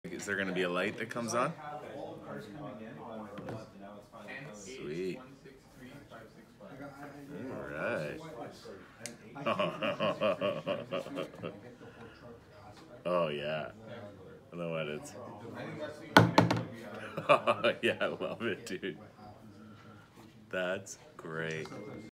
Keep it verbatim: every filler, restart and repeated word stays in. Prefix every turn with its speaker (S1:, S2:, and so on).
S1: Is there going to be a light that comes on? Sweet. Alright. Oh yeah. I know what it's. Oh yeah, I love it, dude. That's great.